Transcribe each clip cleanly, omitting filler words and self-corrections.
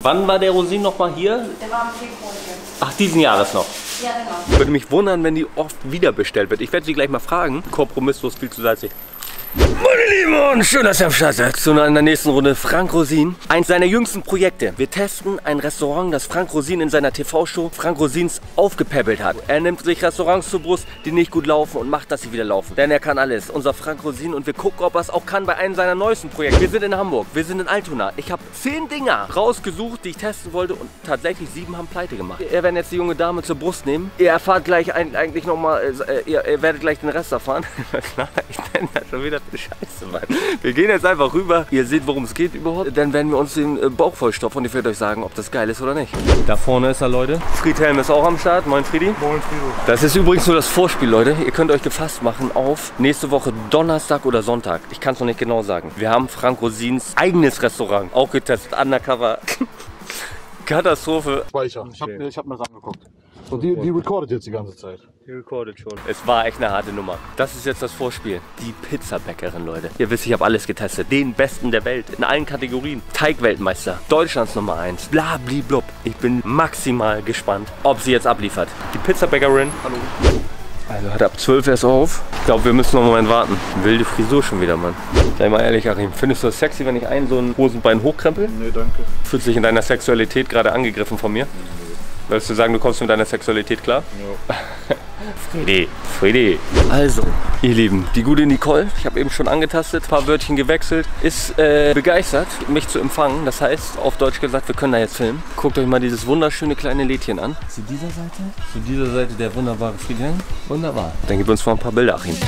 Wann war der Rosin nochmal hier? Der war im Februar hier. Ach, diesen Jahres noch. Ja, genau. Würde mich wundern, wenn die oft wieder bestellt wird. Ich werde sie gleich mal fragen. Kompromisslos, viel zu salzig. Meine Lieben, und schön, dass ihr am Start seid zu einer nächsten Runde Frank Rosin. Eins seiner jüngsten Projekte. Wir testen ein Restaurant, das Frank Rosin in seiner TV-Show Frank Rosins aufgepäppelt hat. Er nimmt sich Restaurants zur Brust, die nicht gut laufen und macht, dass sie wieder laufen. Denn er kann alles. Unser Frank Rosin, und wir gucken, ob er es auch kann bei einem seiner neuesten Projekte. Wir sind in Hamburg, wir sind in Altona. Ich habe 10 Dinger rausgesucht, die ich testen wollte, und tatsächlich 7 haben pleite gemacht. Wir werden jetzt die junge Dame zur Brust nehmen. Ihr erfahrt gleich eigentlich nochmal, ihr werdet gleich den Rest erfahren. Klar, ich nenne das schon wieder Scheiße, Mann. Wir gehen jetzt einfach rüber. Ihr seht, worum es geht überhaupt. Dann werden wir uns den Bauch vollstopfen und ich werde euch sagen, ob das geil ist oder nicht. Da vorne ist er, Leute. Friedhelm ist auch am Start. Moin, Friedi. Moin, Frido. Das ist übrigens nur das Vorspiel, Leute. Ihr könnt euch gefasst machen auf nächste Woche Donnerstag oder Sonntag. Ich kann es noch nicht genau sagen. Wir haben Frank Rosins eigenes Restaurant auch getestet. Undercover. Katastrophe. Speicher. Ich hab mir das angeguckt. Und die recordet jetzt die ganze Zeit. Die recordet schon. Es war echt eine harte Nummer. Das ist jetzt das Vorspiel. Die Pizzabäckerin, Leute. Ihr wisst, ich habe alles getestet. Den Besten der Welt. In allen Kategorien. Teigweltmeister. Deutschlands Nummer 1. Blabliblub. Ich bin maximal gespannt, ob sie jetzt abliefert. Die Pizzabäckerin. Hallo. Also hat ab 12 erst auf. Ich glaube, wir müssen noch einen Moment warten. Wilde Frisur schon wieder, Mann. Sei mal ehrlich, Achim. Findest du das sexy, wenn ich einen so ein Hosenbein hochkrempel? Nee, danke. Fühlst du dich in deiner Sexualität gerade angegriffen von mir? Willst du sagen, du kommst mit deiner Sexualität klar? Ja. Friedi. Also, ihr Lieben, die gute Nicole, ich habe eben schon angetastet, ein paar Wörtchen gewechselt, ist begeistert, mich zu empfangen. Das heißt, auf Deutsch gesagt, wir können da jetzt filmen. Guckt euch mal dieses wunderschöne kleine Lädchen an. Zu dieser Seite der wunderbare Friedhelm. Wunderbar. Dann gib uns mal ein paar Bilder, Achim.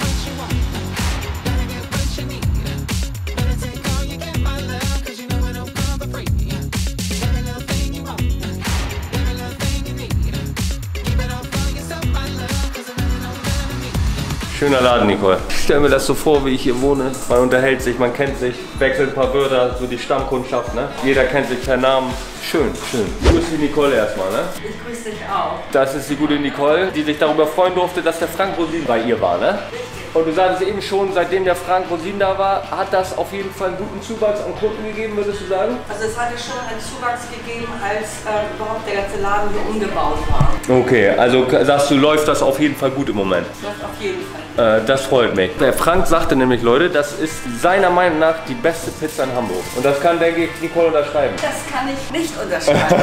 Schöner Laden, Nicole. Ich stelle mir das so vor, wie ich hier wohne. Man unterhält sich, man kennt sich, wechselt ein paar Wörter, so die Stammkundschaft, ne? Jeder kennt sich per Namen. Schön, schön. Grüß die Nicole erstmal, ne? Ich grüße dich auch. Das ist die gute Nicole, die sich darüber freuen durfte, dass der Frank Rosin bei ihr war, ne? Und du sagtest eben schon, seitdem der Frank Rosin da war, hat das auf jeden Fall einen guten Zuwachs an Kunden gegeben, würdest du sagen? Also es hatte schon einen Zuwachs gegeben, als überhaupt der ganze Laden hier umgebaut war. Okay, also sagst du, läuft das auf jeden Fall gut im Moment? Läuft auf jeden Fall. Das freut mich. Der Frank sagte nämlich, Leute, das ist seiner Meinung nach die beste Pizza in Hamburg. Und das kann, denke ich, Nicole unterschreiben. Das kann ich nicht unterschreiben.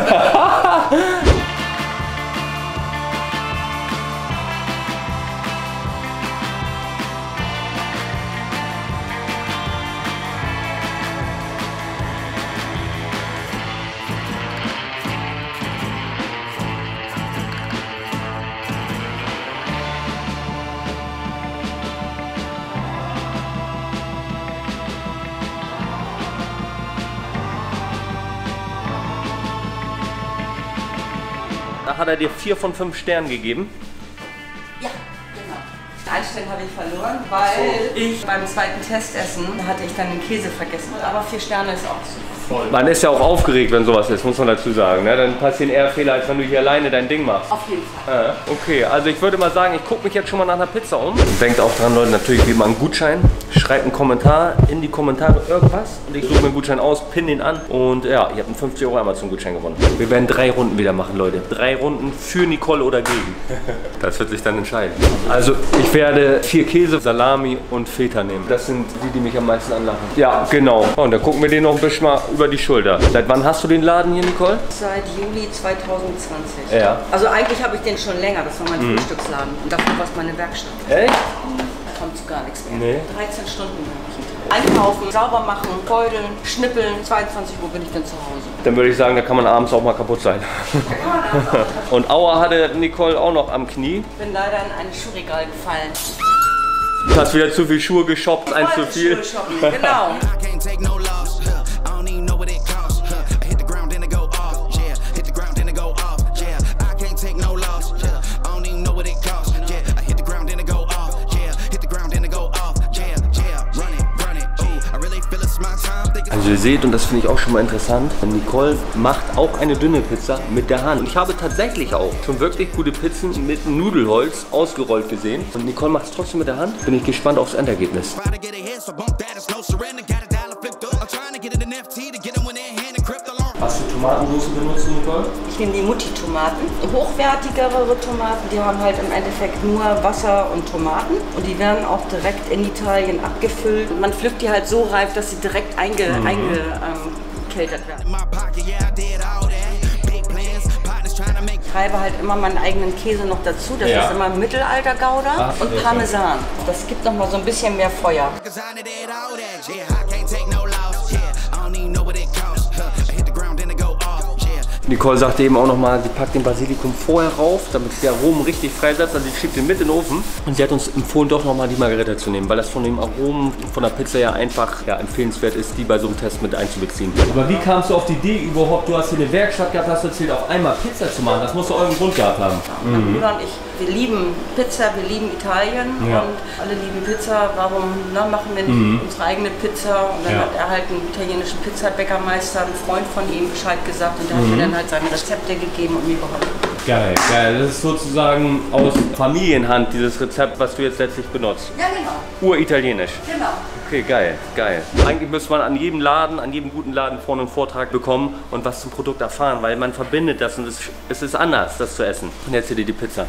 Da hat er dir 4 von 5 Sternen gegeben. Ja, genau. 1 Stern habe ich verloren, weil ich beim zweiten Testessen hatte ich dann den Käse vergessen. Aber 4 Sterne ist auch super. Man ist ja auch aufgeregt, wenn sowas ist, muss man dazu sagen. Ne? Dann passieren eher Fehler, als wenn du hier alleine dein Ding machst. Auf jeden Fall. Okay, also ich würde mal sagen, ich gucke mich jetzt schon mal nach einer Pizza um. Denkt auch dran, Leute, natürlich wie immer einen Gutschein. Schreibt einen Kommentar in die Kommentare irgendwas. Und ich suche mir einen Gutschein aus, pinne ihn an. Und ja, ihr habt einen 50 € Amazon-Gutschein gewonnen. Wir werden 3 Runden wieder machen, Leute. 3 Runden für Nicole oder gegen. Das wird sich dann entscheiden. Also ich werde 4 Käse, Salami und Feta nehmen. Das sind die, die mich am meisten anlachen. Ja, genau. Und dann gucken wir den noch ein bisschen mal über die Schulter. Seit wann hast du den Laden hier, Nicole? Seit Juli 2020. Ja. Also eigentlich habe ich den schon länger, das war mein Frühstücksladen. Und dafür war es meine Werkstatt. Echt? Da kommt zu gar nichts mehr. Nee. 13 Stunden habe ich einkaufen, sauber machen, beuteln, schnippeln. 22 Uhr bin ich dann zu Hause. Dann würde ich sagen, da kann man abends auch mal kaputt sein. Und Aua hatte Nicole auch noch am Knie. Ich bin leider in ein Schuhregal gefallen. Du hast wieder zu viel Schuhe geshoppt, eins zu viel. Schuhe shoppen, genau. Also ihr seht, und das finde ich auch schon mal interessant, Nicole macht auch eine dünne Pizza mit der Hand. Und ich habe tatsächlich auch schon wirklich gute Pizzen mit Nudelholz ausgerollt gesehen. Und Nicole macht es trotzdem mit der Hand. Bin ich gespannt aufs Endergebnis. Was für Tomatensauce benutzt, Nicole? Ich nehme die Mutti-Tomaten. Hochwertigere Tomaten, die haben halt im Endeffekt nur Wasser und Tomaten. Und die werden auch direkt in Italien abgefüllt. Und man pflückt die halt so reif, dass sie direkt eingekältert werden. Ich treibe halt immer meinen eigenen Käse noch dazu. Das ist immer Mittelalter-Gouda und Parmesan. Das gibt noch mal so ein bisschen mehr Feuer. Nicole sagte eben auch nochmal, sie packt den Basilikum vorher rauf, damit der Aromen richtig freisetzt. Also sie schiebt den mit in den Ofen. Und sie hat uns empfohlen, doch nochmal die Margarita zu nehmen, weil das von dem Aromen von der Pizza ja einfach empfehlenswert ist, die bei so einem Test mit einzubeziehen. Aber wie kamst du auf die Idee überhaupt? Du hast hier eine Werkstatt gehabt, hast erzählt, auf einmal Pizza zu machen. Das musst du euren Grund gehabt haben. Mein Bruder und ich, wir lieben Pizza, wir lieben Italien und alle lieben Pizza. Warum machen wir nicht unsere eigene Pizza? Und dann hat er halt einen italienischen Pizzabäckermeister, einen Freund von ihm, Bescheid gesagt und der hat mir dann halt seine Rezepte gegeben und mir geholfen. Geil, geil. Das ist sozusagen aus Familienhand dieses Rezept, was du jetzt letztlich benutzt. Ja, genau. Uritalienisch. Genau. Okay, geil, geil. Eigentlich müsste man an jedem Laden, an jedem guten Laden vorne einen Vortrag bekommen und was zum Produkt erfahren, weil man verbindet das und es ist anders, das zu essen. Und jetzt hier die Pizza.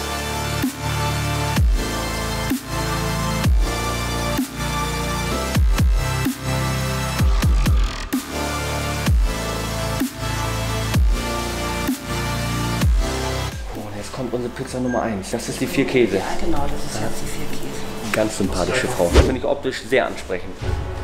Jetzt kommt unsere Pizza Nummer 1. Das ist die 4 Käse. Ja, genau, das ist jetzt die 4 Käse. Ganz sympathische Frau. Finde ich optisch sehr ansprechend.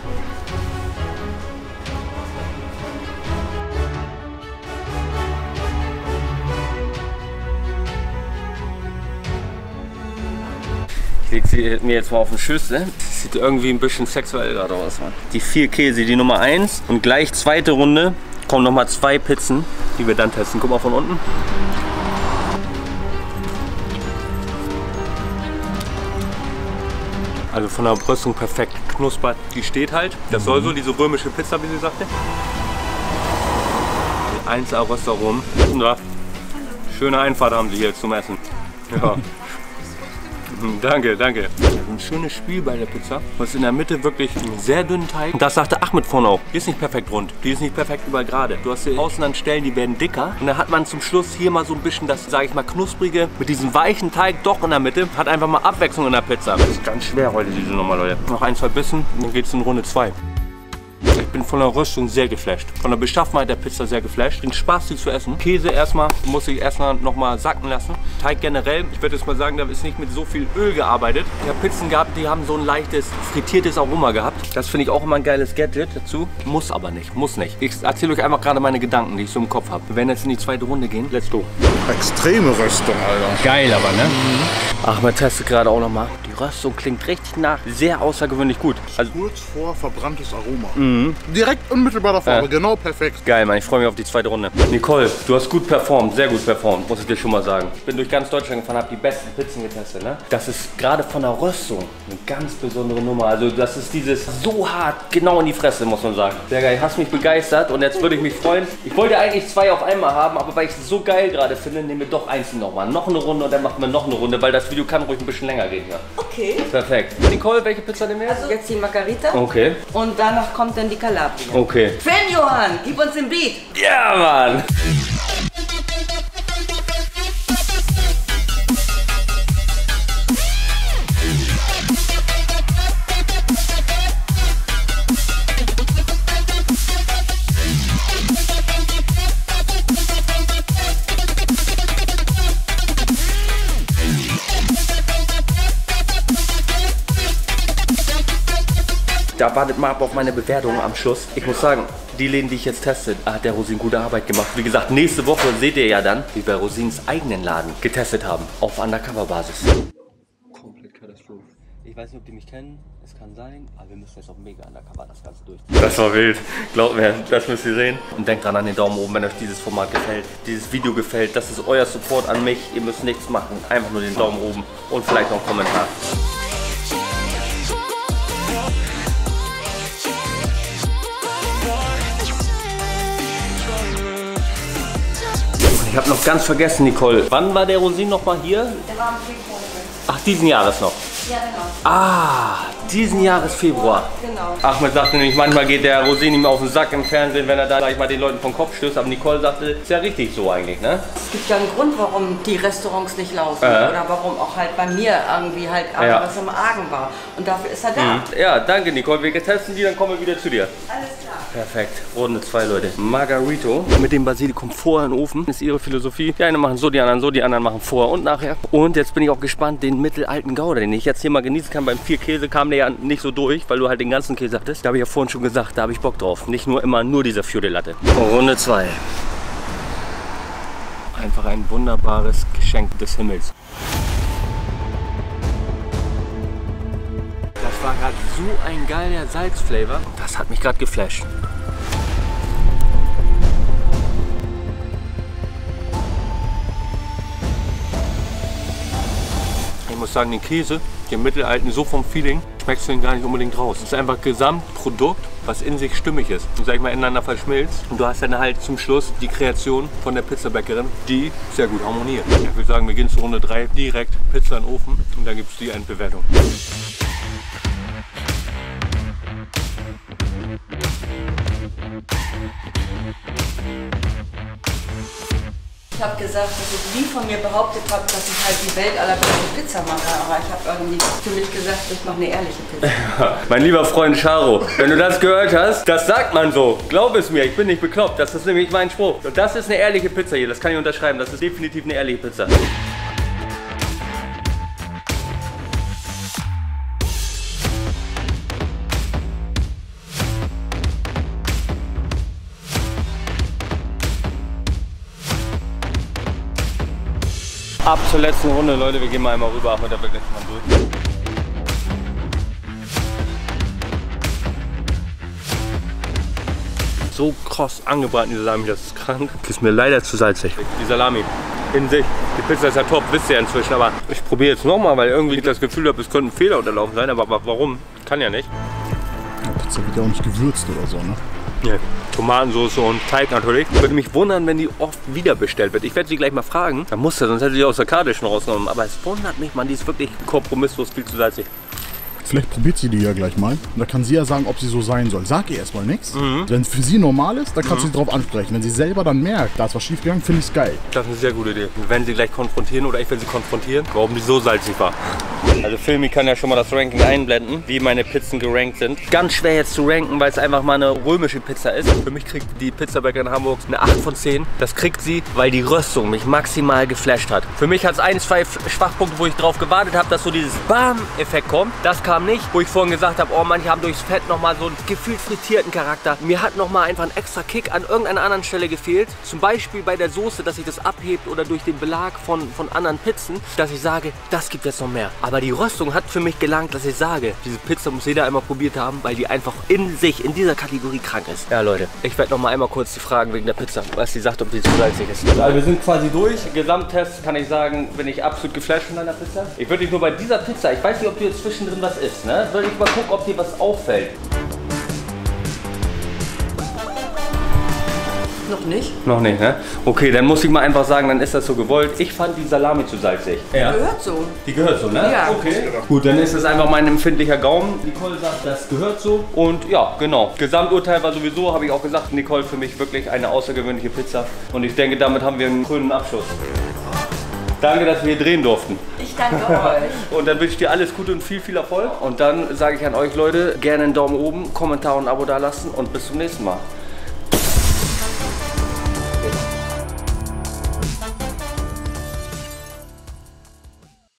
Ich lege sie mir jetzt mal auf den Schüssel. Das sieht irgendwie ein bisschen sexuell gerade aus. Die 4 Käse, die Nummer 1. Und gleich zweite Runde kommen nochmal 2 Pizzen, die wir dann testen. Guck mal von unten. Also von der Bröstung perfekt knuspert. Die steht halt. Das soll so, diese römische Pizza, wie sie sagte. 1A Röstaromen. Ja. Schöne Einfahrt haben sie hier zum Essen. Ja. Danke, danke. Ein schönes Spiel bei der Pizza. Das ist in der Mitte wirklich einen sehr dünnen Teig. Und das sagte Ahmed vorne auch. Die ist nicht perfekt rund. Die ist nicht perfekt überall gerade. Du hast hier außen an Stellen, die werden dicker. Und dann hat man zum Schluss hier mal so ein bisschen das, sage ich mal, knusprige mit diesem weichen Teig doch in der Mitte. Hat einfach mal Abwechslung in der Pizza. Das ist ganz schwer heute, diese Nummer, Leute. Noch 1, 2 Bissen und dann geht es in Runde 2. Ich bin von der Röstung sehr geflasht. Von der Beschaffenheit der Pizza sehr geflasht. Den Spaß, die zu essen. Käse erstmal, muss ich erstmal noch mal sacken lassen. Teig generell, ich würde jetzt mal sagen, da ist nicht mit so viel Öl gearbeitet. Ich habe Pizzen gehabt, die haben so ein leichtes, frittiertes Aroma gehabt. Das finde ich auch immer ein geiles Gadget dazu. Muss aber nicht, muss nicht. Ich erzähle euch einfach gerade meine Gedanken, die ich so im Kopf habe. Wir werden jetzt in die zweite Runde gehen. Let's go. Extreme Röstung, Alter. Geil aber, ne? Ach, man testet gerade auch noch mal. Die Röstung klingt richtig nach. Sehr außergewöhnlich gut. Also Kurz vor verbranntes Aroma. Direkt unmittelbar davor, genau perfekt. Geil, Mann, ich freue mich auf die zweite Runde. Nicole, du hast gut performt, sehr gut performt, muss ich dir schon mal sagen. Ich bin durch ganz Deutschland gefahren, habe die besten Pizzen getestet, ne? Das ist gerade von der Röstung eine ganz besondere Nummer. Also das ist dieses so hart, genau in die Fresse, muss man sagen. Sehr geil, hast mich begeistert und jetzt würde ich mich freuen. Ich wollte eigentlich 2 auf einmal haben, aber weil ich es so geil gerade finde, nehmen wir doch eins nochmal. Noch eine Runde und dann machen wir noch eine Runde, weil das Video kann ruhig ein bisschen länger gehen. Ja. Okay. Perfekt. Nicole, welche Pizza nehmen wir jetzt? Also jetzt die Margarita. Okay. Und danach kommt dann die Calabria. Okay. Film, Johann, gib uns den Beat. Ja, Mann. Da wartet mal ab auf meine Bewertung am Schluss. Ich muss sagen, die Läden, die ich jetzt teste, hat der Rosin gute Arbeit gemacht. Wie gesagt, nächste Woche seht ihr ja dann, wie wir Rosins eigenen Laden getestet haben. Auf Undercover-Basis. Komplett Katastrophe. Ich weiß nicht, ob die mich kennen. Es kann sein, aber wir müssen jetzt auf mega Undercover das Ganze durch. Das war wild. Glaubt mir, das müsst ihr sehen. Und denkt dran an den Daumen oben, wenn euch dieses Format gefällt, dieses Video gefällt. Das ist euer Support an mich. Ihr müsst nichts machen. Einfach nur den Daumen oben und vielleicht noch einen Kommentar. Ich habe noch ganz vergessen, Nicole. Wann war der Rosin noch mal hier? Der war am Februar. Ach, diesen Jahres noch. Ja, genau. Ah, diesen Jahres Februar. Genau. Ahmed sagte nämlich, manchmal geht der Rosé ihm auf den Sack im Fernsehen, wenn er da gleich mal den Leuten vom Kopf stößt. Aber Nicole sagte, ist ja richtig so eigentlich, ne? Es gibt ja einen Grund, warum die Restaurants nicht laufen. Oder warum auch halt bei mir irgendwie halt was im Argen war. Und dafür ist er da. Ja, danke Nicole. Wir testen die, dann kommen wir wieder zu dir. Alles klar. Perfekt. Runde 2, Leute. Margarito mit dem Basilikum vorher in den Ofen. Ist ihre Philosophie. Die einen machen so, die anderen so, die anderen machen vorher und nachher. Und jetzt bin ich auch gespannt, den mittelalten Gouda, den ich jetzt hier mal genießen kann. Beim 4 Käse kam der ja nicht so durch, weil du halt den ganzen Käse hattest. Da habe ich ja vorhin schon gesagt, da habe ich Bock drauf. Nicht nur immer nur dieser Fiore Latte. Runde 2. Einfach ein wunderbares Geschenk des Himmels. Das war gerade so ein geiler Salzflavor. Das hat mich gerade geflasht. Ich muss sagen, den Käse, den mittelalten, so vom Feeling, schmeckst du ihn gar nicht unbedingt raus. Es ist einfach Gesamtprodukt, was in sich stimmig ist und sag ich mal ineinander verschmilzt. Und du hast dann halt zum Schluss die Kreation von der Pizzabäckerin, die sehr gut harmoniert. Ich würde sagen, wir gehen zu Runde 3, direkt Pizza in den Ofen und dann gibt es die Endbewertung. Ich habe gesagt, dass ich nie von mir behauptet habe, dass ich halt die Welt allerbeste Pizza mache. Aber ich habe irgendwie für mich gesagt, ich mache eine ehrliche Pizza. Mein lieber Freund Charo, wenn du das gehört hast, das sagt man so. Glaub es mir, ich bin nicht bekloppt. Das ist nämlich mein Spruch. Und das ist eine ehrliche Pizza hier, das kann ich unterschreiben. Das ist definitiv eine ehrliche Pizza. Ab zur letzten Runde, Leute, wir gehen mal einmal rüber, Ahmed, da wirklich mal durch. So kross angebraten, die Salami, das ist krank. Das ist mir leider zu salzig. Die Salami in sich, die Pizza ist ja top, wisst ihr inzwischen, aber ich probiere jetzt nochmal, weil irgendwie ich das Gefühl habe, es könnte ein Fehler unterlaufen sein, aber warum? Kann ja nicht. Die Pizza wird ja auch nicht gewürzt oder so, ne? Nee. Tomatensauce und Teig natürlich. Würde mich wundern, wenn die oft wieder bestellt wird. Ich werde sie gleich mal fragen. Da muss er, sonst hätte sie aus der Karte schon rausgenommen. Aber es wundert mich, man, die ist wirklich kompromisslos, viel zu salzig. Vielleicht probiert sie die ja gleich mal. Und da kann sie ja sagen, ob sie so sein soll. Sag ihr erstmal nichts. Wenn es für sie normal ist, dann kannst du sie drauf ansprechen. Wenn sie selber dann merkt, da ist was schief gegangen, finde ich es geil. Das ist eine sehr gute Idee. Wir werden sie gleich konfrontieren oder ich will sie konfrontieren, warum die so salzig war. Also Filmi kann ja schon mal das Ranking einblenden, wie meine Pizzen gerankt sind. Ganz schwer jetzt zu ranken, weil es einfach mal eine römische Pizza ist. Für mich kriegt die Pizzabäckerin in Hamburg eine 8 von 10. Das kriegt sie, weil die Röstung mich maximal geflasht hat. Für mich hat es 1, 2 Schwachpunkte, wo ich drauf gewartet habe, dass so dieses Bam-Effekt kommt. Das kam nicht, wo ich vorhin gesagt habe, oh, manche haben durchs Fett nochmal so einen gefühlt frittierten Charakter. Mir hat nochmal einfach ein extra Kick an irgendeiner anderen Stelle gefehlt. Zum Beispiel bei der Soße, dass sich das abhebt oder durch den Belag von anderen Pizzen, dass ich sage, das gibt jetzt noch mehr. Aber die Röstung hat für mich gelangt, dass ich sage, diese Pizza muss jeder einmal probiert haben, weil die einfach in sich, in dieser Kategorie krank ist. Ja Leute, ich werde noch mal einmal kurz die fragen wegen der Pizza, was sie sagt, ob die zu salzig ist. Also wir sind quasi durch. Gesamttest kann ich sagen, bin ich absolut geflasht von deiner Pizza. Ich würde dich nur bei dieser Pizza, ich weiß nicht, ob du jetzt zwischendrin was isst, ne? Würde ich mal gucken, ob dir was auffällt. Noch nicht. Noch nicht, ne? Okay, dann muss ich mal einfach sagen, dann ist das so gewollt. Ich fand die Salami zu salzig. Ja. Gehört so. Die gehört so, ne? Ja. Okay. Gut, dann ist das einfach mein empfindlicher Gaumen. Nicole sagt, das gehört so. Und ja, genau. Gesamturteil war sowieso, habe ich auch gesagt, Nicole, für mich wirklich eine außergewöhnliche Pizza. Und ich denke, damit haben wir einen grünen Abschluss. Danke, dass wir hier drehen durften. Ich danke euch. Und dann wünsche ich dir alles Gute und viel, viel Erfolg. Und dann sage ich an euch, Leute, gerne einen Daumen oben, Kommentar und ein Abo da lassen und bis zum nächsten Mal.